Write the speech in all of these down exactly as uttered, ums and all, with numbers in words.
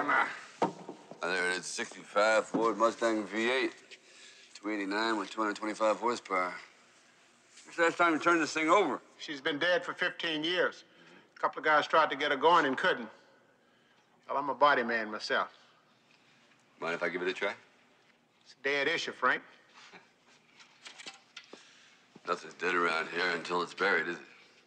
now? There it is, sixty-five Ford Mustang V eight. two eighty-nine with two hundred twenty-five horsepower. It's the last time you turned this thing over. She's been dead for fifteen years. A couple of guys tried to get her going and couldn't. Well, I'm a body man myself. Mind if I give it a try? It's a dead issue, Frank. Nothing's dead around here until it's buried, is it?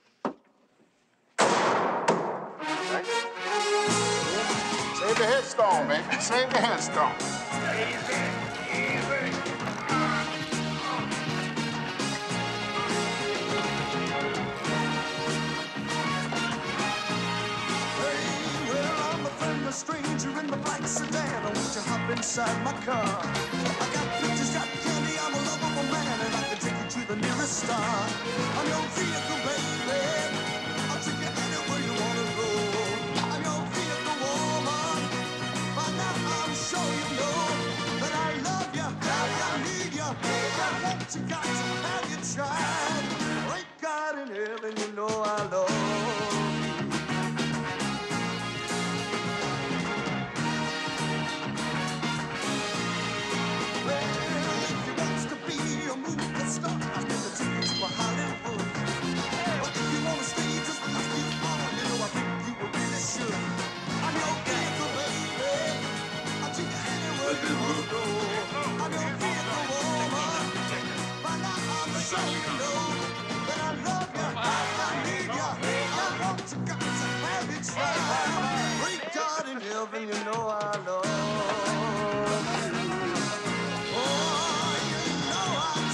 Save the headstone, baby. Save the headstone. A stranger in the black sedan. Won't you hop inside my car? I got pictures, got candy, I'm a lovable man, and I can take you to the nearest star. I'm your vehicle, baby. I'll take you anywhere you wanna go. I'm your vehicle, woman. By now I'm sure you know that I love you, that I need you. I want you, got to have you tried. Great God in heaven, you know I love. You know I love you. Oh, you know I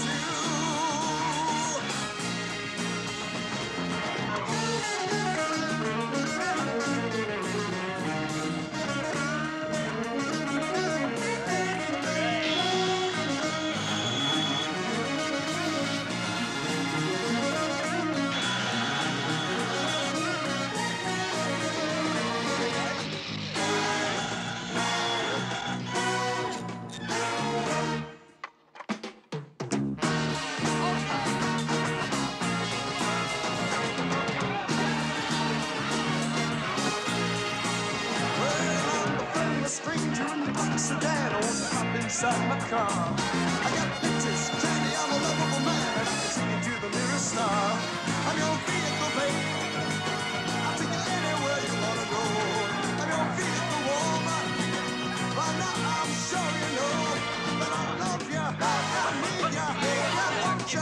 inside my car. I got pictures, candy, I'm a lovable man, and I can take you to the nearest star. I'm your vehicle, babe. I'll take you anywhere you wanna go. I'm your vehicle, woman. By now I'm sure you know that I love you, I need you, I want you.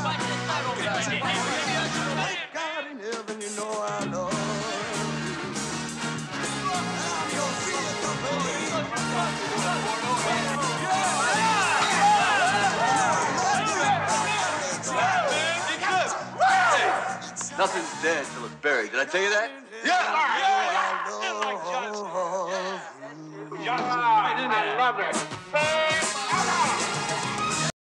Thank God in heaven, you know I love you. I'm your vehicle, baby. Nothing's dead till it's buried. Did I tell you that? Yeah! Yeah! I love it.